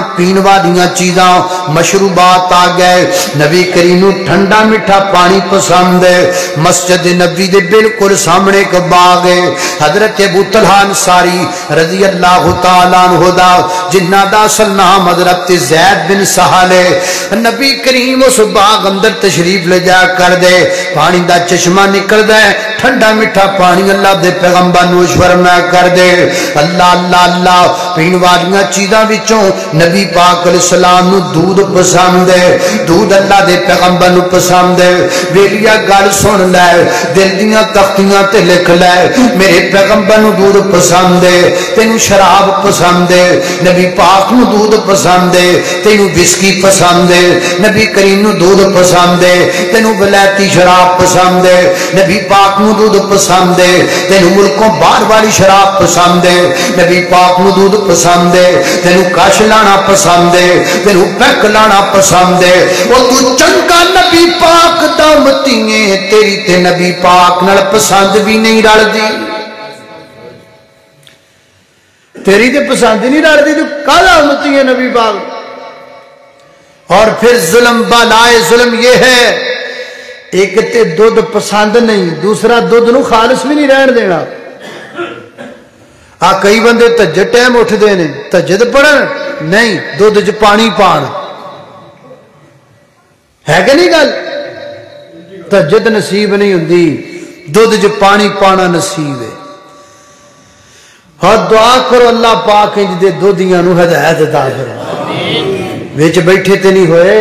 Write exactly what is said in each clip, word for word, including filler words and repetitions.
Pain والیاں چیزاں مشروبات آ گئے. نبی کریم نو ٹھنڈا میٹھا پانی پسند ہے. مسجد نبی دے بالکل سامنے ایک باغ ہے. حضرت ابو طلحہ انصاری رضی اللہ تعالیٰ عنہ دا جنہ دا اصل نام حضرت زید بن سہل ہے. نبی کریم اس باغ اندر تشریف لے جا کر دے. پانی دا چشمہ نکل دے, ٹھنڈا میٹھا پانی اللہ دے پیغمبر نوش فرمایا کر دے. اللہ اللہ اللہ پین والیاں چیزاں وچوں نبی پاک علیہ السلام نو دودھ پسند ہے. دودھ اللہ دے پیغمبر نو پسند ہے. ویلیا گل سن لے, دل دیاں تختیاں تے لکھ لے, میرے پیغمبر نو دودھ پسند ہے, تینوں شراب پسند ہے. نبی پاک نو دودھ پسند ہے, تینوں وسکی پسند ہے. نبی کریم نو دودھ پسند ہے, تینوں ولایتی شراب پسند ہے. نبی پاک نو دودھ پسند ہے, تینوں ملکوں باہر والی شراب پسند ہے. نبی پاک نو دودھ پسند ہے, تینوں کش لانا پسند ہے, تینوں پیک لانا پسند ہے. وہ تو چنگا نبی پاک دا امتی ہے, تیری تے نبی پاک نال پسند بھی نہیں رل دی. تیری تے پسند نہیں رل دی, تو کالا امتی ہے نبی پاک. اور پھر ظلم بالائے ظلم یہ ہے, ایک تے دودھ پسند نہیں, دوسرا دودھ نو خالص بھی نہیں رہن دینا. آ کئی بندے تہجد ٹائم اٹھ دے نے, تہجد پڑھن نہیں, دودھ چ پانی پان ہے کہ نہیں گل. تہجد نصیب نہیں ہوندی, دودھ چ پانی پانا نصیب ہے. اور دعا کرو اللہ پاک انج دے دودھیاں نو ہدایت عطا فرمائے. وچ بیٹھے تے نہیں ہوئے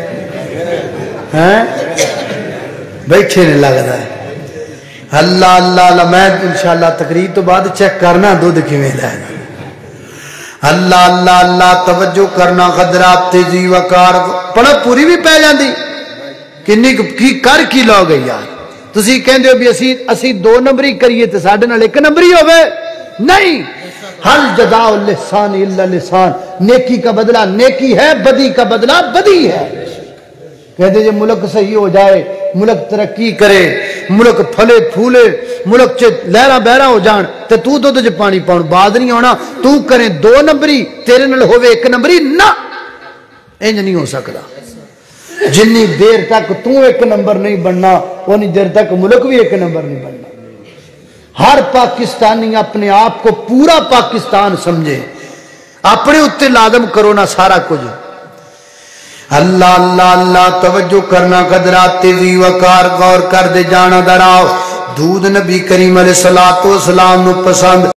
ہیں, بیٹھے نہیں لگتا ہے. اللہ اللہ اللہ میں انشاءاللہ تقریر تو بعد چیک کرنا دودھ کیویں دا ہے. اللہ اللہ اللہ توجہ کرنا, قدرات تیزی وقار پڑھا پوری بھی پہ جاندی کنی کی کر کی لو گئی یار. تسی کہندے ہو بھی اسی اسی دو نمبری کریے تے ساڈے نال ایک نمبری ہوے نہیں. حل جزاء اللسان الا لسان, نیکی کا بدلہ نیکی ہے, بدی کا بدلہ بدی ہے. کہتے جے ملک صحیح ہو جائے, ملک ترقی کرے, ملک پھلے پھولے, ملک چے لہرا بہرا ہو جان, تے تو دودھ چ پانی پاؤں بعد نہیں ہونا. تو کریں دو نمبری, تیرے نال ہوئے ایک نمبری نہ, انج نہیں ہو سکتا. جنی دیر تک تو ایک نمبر نہیں بننا, انی دیر تک ملک بھی ایک نمبر نہیں بننا. ہر پاکستانی اپنے آپ کو پورا پاکستان سمجھے, اپنے اتنے لازم کرو نا سارا کچھ. اللہ اللہ اللہ توجہ کرنا, قدرات تیزی وقار غور کر دے جانا دراؤ. دودھ نبی کریم علیہ السلام نو پسند